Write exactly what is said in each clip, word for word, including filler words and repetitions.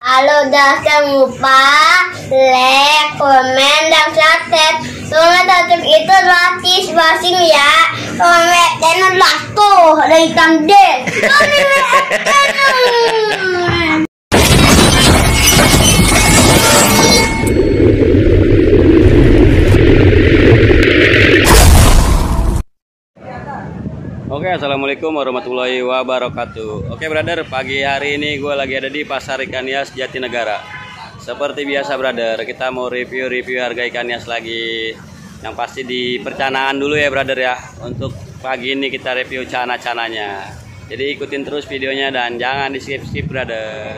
Halo, jangan lupa like, komen, dan subscribe. Soalnya subscribe itu gratis basing ya. Soalnya channel lato dari Kamden. Oke, assalamualaikum warahmatullahi wabarakatuh. Oke, brother, pagi hari ini gue lagi ada di Pasar Ikan Hias Jatinegara. Seperti biasa, brother, kita mau review-review harga ikan hias lagi. Yang pasti di percanaan dulu ya, brother ya. Untuk pagi ini kita review cana-cananya. Jadi ikutin terus videonya dan jangan di skip-skip, brother.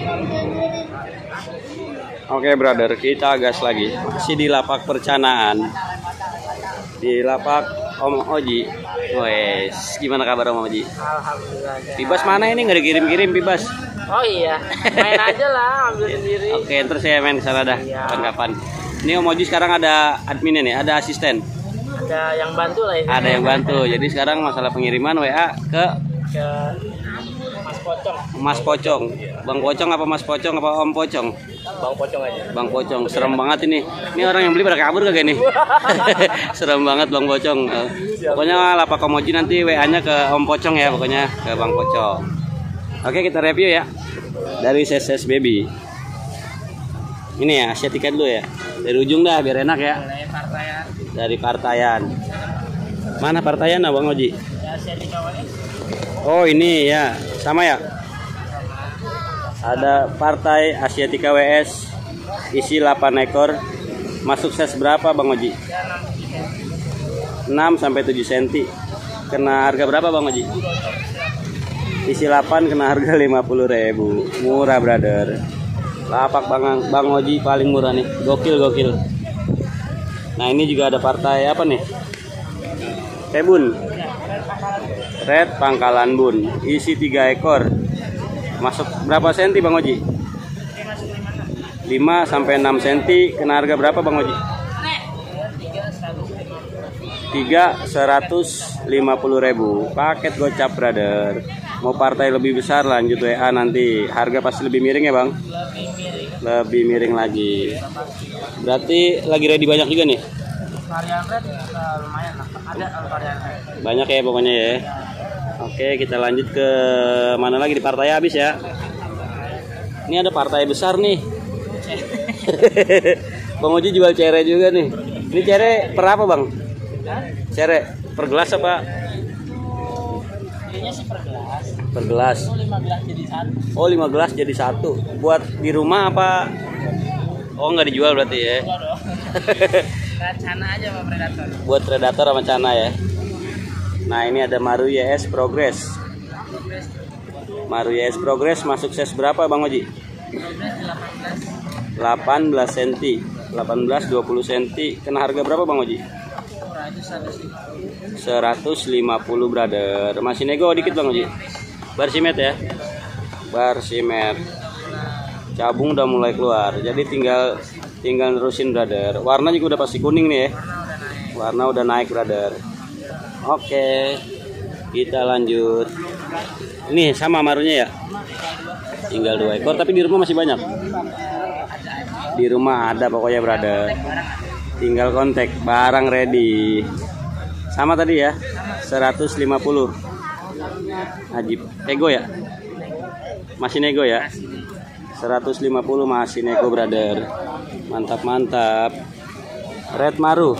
Oke, brother, kita gas lagi. Masih di lapak percanaan. Di lapak Om Oji. Wes, gimana kabar Om Oji? Alhamdulillah. Pibas mana ini, nggak dikirim-kirim Pibas? Oh iya, main aja lah, ambil sendiri. Oke, terus saya main ke sana dah. Iya. Kapan-kapan. Ini Om Oji sekarang ada adminnya nih, ada asisten. Ada yang bantu lah ini. Ada yang bantu. Jadi sekarang masalah pengiriman W A ke Ke Mas Pocong. Mas Pocong. Bang Pocong apa Mas Pocong apa Om Pocong? Bang Pocong aja. Bang Pocong, serem banget ini. Ini orang yang beli pada kabur kagak nih? Serem banget Bang Pocong. Uh, pokoknya lapak Om Oji nanti W A-nya ke Om Pocong ya, pokoknya ke Bang Pocong. Oke, kita review ya. Dari Ses Baby. Ini ya, Asiatica dulu ya. Dari ujung dah biar enak ya. Dari Partayan. Dari Partayan. Mana Partayan Bang Oji? Ya, Asiatica W S. Oh, ini ya. Sama ya? Ada Partai Asiatica W S isi delapan ekor. Masuk size berapa Bang Oji? enam sampai tujuh sentimeter. Kena harga berapa Bang Oji? Isi delapan kena harga lima puluh ribu. Murah, brother. Lapak Bang Bang Oji paling murah nih. Gokil gokil. Nah, ini juga ada partai apa nih? Kebun. Red Pangkalan Bun. Isi tiga ekor. Masuk berapa senti Bang Oji? lima sampai enam sentimeter. Kena harga berapa Bang Oji? tiga seratus lima puluh ribu. Paket gocap, brother. Mau partai lebih besar lanjut W A nanti. Harga pasti lebih miring ya Bang? Lebih miring. Lebih miring lagi. Berarti lagi ready banyak juga nih? Varian red uh, lumayan lah. Ada varian red. Banyak ya pokoknya ya. Oke, kita lanjut ke mana lagi, di partai habis ya. Ini ada partai besar nih. Bang Oji jual cere juga nih. Ini cere per apa Bang? Cere per gelas apa? Ini sih per gelas. Per gelas. Oh, lima gelas jadi satu. Oh, lima gelas jadi satu. Buat di rumah apa? Oh, nggak dijual berarti ya. Enggak dong. Cana aja Pak Predator. Buat predator sama cana ya. Nah, ini ada Maru Y S Progress. Maru Y S Progress masuk size berapa Bang Oji? delapan belas sentimeter. delapan belas dua puluh sentimeter. Kena harga berapa Bang Oji? seratus lima puluh, brother. Masih nego dikit Bang Oji. Barsimet ya. Barsimet. Cabung udah mulai keluar. Jadi tinggal tinggal nerusin, brother. Warna juga udah pasti kuning nih ya. Warna udah naik, brother. Oke, kita lanjut. Ini sama marunya ya? Tinggal dua ekor, tapi di rumah masih banyak. Di rumah ada pokoknya, brother. Tinggal kontak, barang ready. Sama tadi ya, seratus lima puluh. Ajib, ego ya? Masih nego ya? seratus lima puluh masih nego, brother. Mantap-mantap. Red Maru.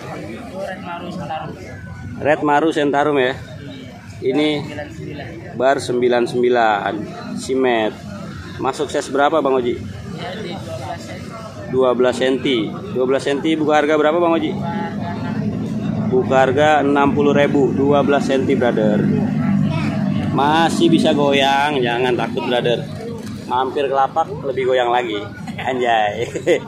Red Maru Sentarum ya. Ini bar sembilan puluh sembilan. Simet. Masuk size berapa Bang Oji? dua belas sentimeter. dua belas sentimeter buka harga berapa Bang Oji? Buka harga enam puluh ribu. dua belas sentimeter, brother. Masih bisa goyang, jangan takut, brother. Mampir ke lapak lebih goyang lagi. Anjay.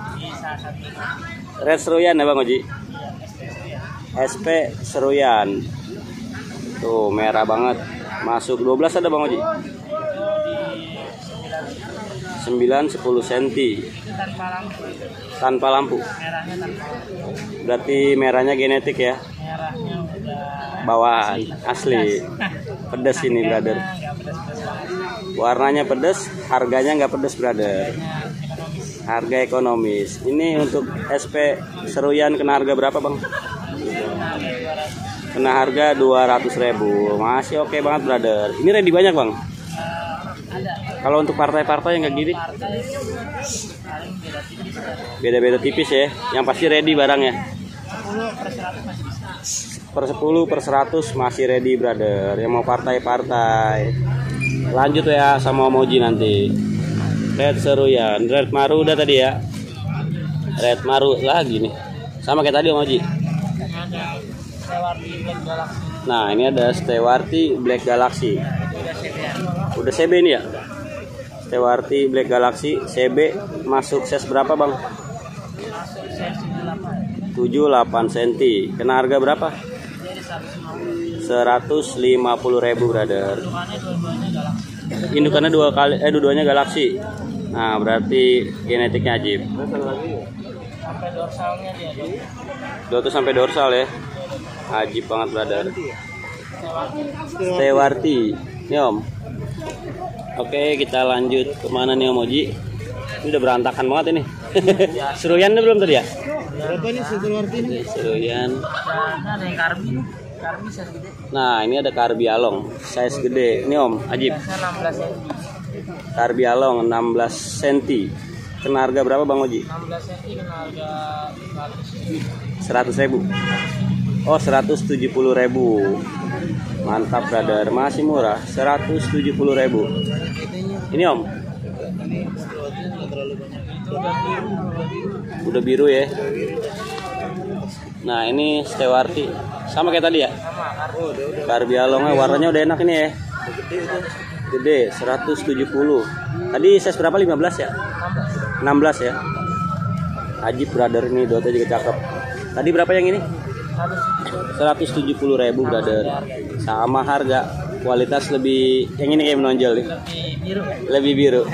Red Seruyan ya Bang Oji? S P Seruyan. Tuh, merah banget. Masuk dua belas ada Bang Oji? sembilan sepuluh sentimeter. Tanpa lampu. Tanpa lampu. Merahnya tanpa lampu. Berarti merahnya genetik ya? Merahnya udah Bawaan asli. Pedas ini, brother. Enggak pedas-pedas banget. Warnanya pedes, harganya nggak pedes brother. Harga ekonomis. Ini untuk S P Seruyan kena harga berapa bang? Kena harga dua ratus ribu. Masih oke banget brother. Ini ready banyak bang? Kalau untuk partai-partai yang kayak gini beda-beda tipis ya. Yang pasti ready barangnya. Per sepuluh per seratus masih ready brother. Yang mau partai-partai lanjut ya sama Omoji nanti. Red Seruyan, Red Maru udah tadi ya. Red Maru lagi nih. Sama kayak tadi Omoji. Nah ini ada Stewarti Black Galaxy. Udah C B ini ya. Stewarti Black Galaxy C B masuk size berapa bang? tujuh puluh delapan sentimeter. Kena harga berapa? seratus lima puluh ribu brother. Indukannya dua kali eh dua-duanya Galaxy. Nah berarti genetiknya ajib. Sampai dorsalnya dia. Dua tuh sampai dorsal ya. Ajib banget brother. Stewarti. Nih om. Oke kita lanjut kemana nih Omoji? Ini udah berantakan banget ini. Seruyan belum tadi ya? Berapa nih Stewarti ini? Seruyan. Nah, ada yang karbi nih. Karbi size gede. Nah ini ada Karbi Along size gede. Ini om ajib. enam belas sentimeter. Karbi Along enam belas sentimeter. Kena harga berapa bang Oji? enam belas sentimeter kena harga seratus ribu. Oh seratus tujuh puluh ribu. Mantap brother, masih murah. Seratus tujuh puluh ribu. Ini om udah biru ya. Nah ini Stewarti sama kayak tadi ya. Karbi Alongnya warnanya udah enak ini ya. Gede seratus tujuh puluh. Tadi size berapa? lima belas ya? enam belas ya. Ajib brother ini dotnya juga cakep. Tadi berapa yang ini? seratus tujuh puluh ribu brother. Sama harga. Kualitas lebih yang ini kayak menonjol nih. lebih biru. Lebih biru.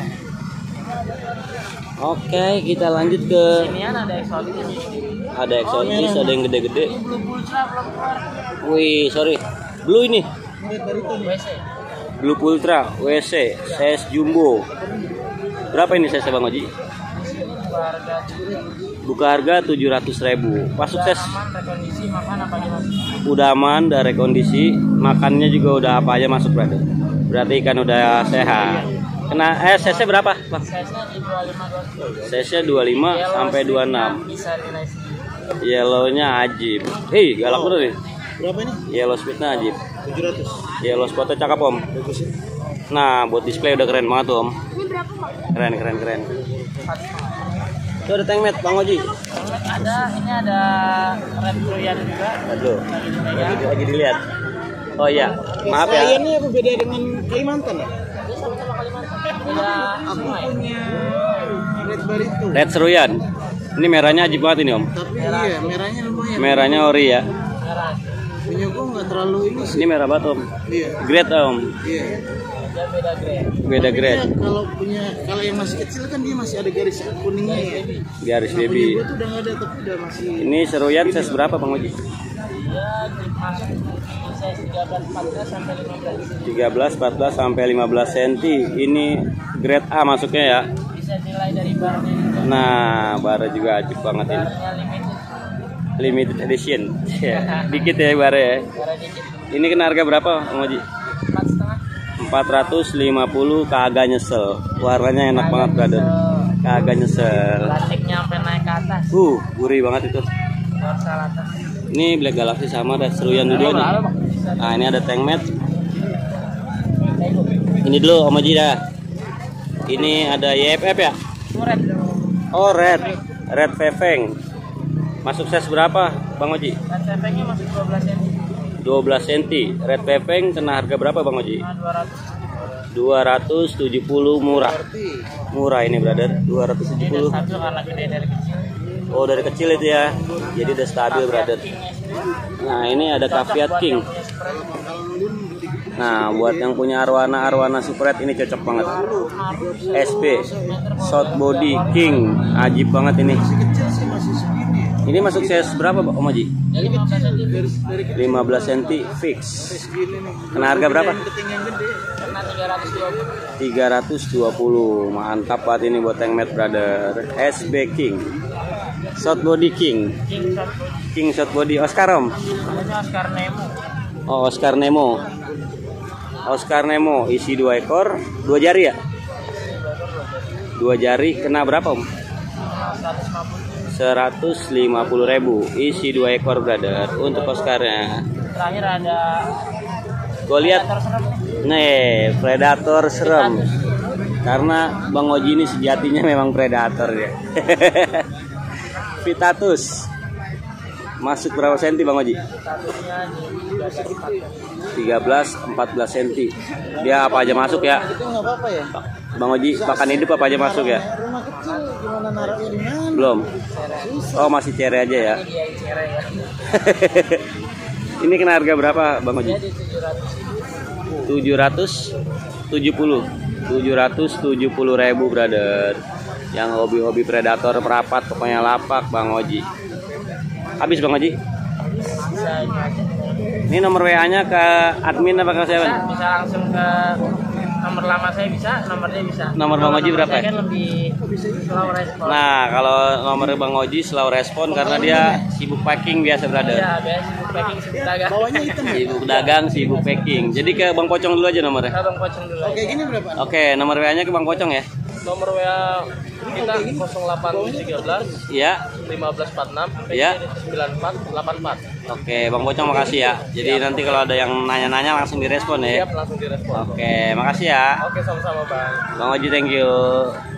Oke, kita lanjut ke Ini ada eksotis. ada eksotis, ada yang gede-gede. Blue Ultra belum keluar. Wih, sorry. Blue ini. W C. Blue Ultra W C size jumbo. Berapa ini size Bang Oji? Harga Buka harga tujuh ratus ribu. Pas sukses. aman, rekondisi makan apa aja masuk. Udah aman, udah rekondisi, makannya juga udah apa aja masuk brother. Berarti ikan udah sehat. Kena eh size berapa, Bang? Size-nya di dua puluh lima dua puluh. Size-nya dua puluh lima sampai dua puluh enam. Bisa nilai segini. Yellow-nya ajib. Hei, galak bener nih. Berapa nih? Yellow speed-nya ajib. tujuh ratus. Yellow spot-nya cakep, Om. Bagus ya. Nah, buat display udah keren banget, Om. Ini berapa bang? Keren, keren, keren. Itu ada tank mat, Bang Oji. Ada, ini ada Red Troyan juga. Aduh, lagi, lagi dilihat. Oh iya, maaf ya. Ini apa beda dengan Kalimantan ya? Dia sama-sama Kalimantan. Beda sungai. Red Barito. Red Seruyan. Ini merahnya ajib banget ini, Om. Tapi iya, merahnya lumayan. Merahnya ori ya. Merah. Punya gua nggak terlalu ini sih. Ini merah banget, Om. Iya. Grade, Om. Iya. Dia beda grade. Beda grade. Dia kalau punya, kalau yang masih kecil kan dia masih ada garis kuningnya ya. Garis Nah, baby. punya gua tuh udah nggak ada, tapi udah masih. Ini Seruyan size berapa, Bang Oji? Dia masuk di size tiga belas empat belas sampai lima belas. tiga belas, empat belas sampai lima belas sentimeter. Ini grade A masuknya ya. Bisa nilai dari barnya juga. Nah, bara juga ajib banget ini. Barnya limited. Limited edition. Ya, dikit ya bara ya. Bara dikit. Ini kena harga berapa, Bang Oji? Empat setengah. empat ratus lima puluh, kagak nyesel. Warnanya enak banget, brother. Kagak nyesel. Plastiknya sampai naik ke atas. Uh, gurih banget itu. Dorsal atas. Ini Black Galaxy sama ada Seruyan dua-duanya. Nah, ini ada tank mat. Ini dulu Om Oji dah. Ini ada Y F F ya? Red. Oh, red. Red Veveng. Masuk size berapa, Bang Oji? Dan tepengnya masih dua belas sentimeter. dua belas sentimeter. Red Veveng kena harga berapa, Bang Oji? Nah, dua ratus. dua ratus tujuh puluh murah. Murah ini, brother. dua ratus tujuh Ini puluh. udah stabil karena gede dari kecil. Oh, dari kecil itu ya. Jadi udah stabil, brother. Nah, ini ada Caviat King. Nah, buat yang punya arwana-arwana super red ini cocok banget. S P Short Body King, ajib banget ini. Ini masuk size berapa Om Haji? Dari dari lima belas sentimeter fix. segini nih. Kena harga berapa? Ketinggian gede. Karena tiga ratus dua puluh. tiga ratus dua puluh. Mantap banget ini buat tank mate brother. S B King. Short body King. King shot. King short body Oscar Om. Namanya Oscar Nemo. Oh, Oscar Nemo. Oscar Nemo isi dua ekor, dua jari ya? Dua jari kena berapa Om? seratus lima puluh ribu. Isi dua ekor brother untuk Oscarnya. Terakhir ada Gue lihat nih predator serem. Karena Bang Oji ini sejatinya memang predator ya. Vitatus. Masuk berapa senti Bang Oji? statusnya di tiga belas empat belas senti. Dia apa aja masuk ya? Itu nggak apa-apa ya. Bang Oji pakan hidup apa aja masuk ya? Rumah kecil gimana naruhnya di mana? Belum. Oh, masih cere aja ya. dia cere ya. Ini kena harga berapa Bang Oji? Jadi tujuh ratus tujuh puluh. tujuh ratus tujuh puluh ribu brother. Yang hobi-hobi predator perapat pokoknya lapak Bang Oji. Habis Bang Oji? bisa ini aja. Ini nomor W A-nya ke admin apa ke siapa? Bisa, bisa langsung ke nomor lama saya bisa, nomornya bisa. Nomor Bang Oji berapa Saya ya? kan lebih slow respon. Nah, kalau nomor Bang Oji slow respon karena dia sibuk packing biasa brother. Iya, biasa sibuk packing sibuk dagang. Bawahnya hitam ya? Sibuk dagang, sibuk packing. Jadi ke Bang Pocong dulu aja nomornya. Abang Pocong dulu. Oke, gini berapa? Oke, nomor W A-nya ke Bang Pocong ya. Nomor W A kita nol delapan tiga belas Iya. lima belas empat enam Iya. sembilan empat delapan empat. Oke, Bang Pocong makasih ya. Jadi nanti kalau ada yang nanya-nanya langsung direspon ya. Siap, langsung direspon. Oke, makasih ya. Oke, sama-sama Bang. Bang Oji, thank you.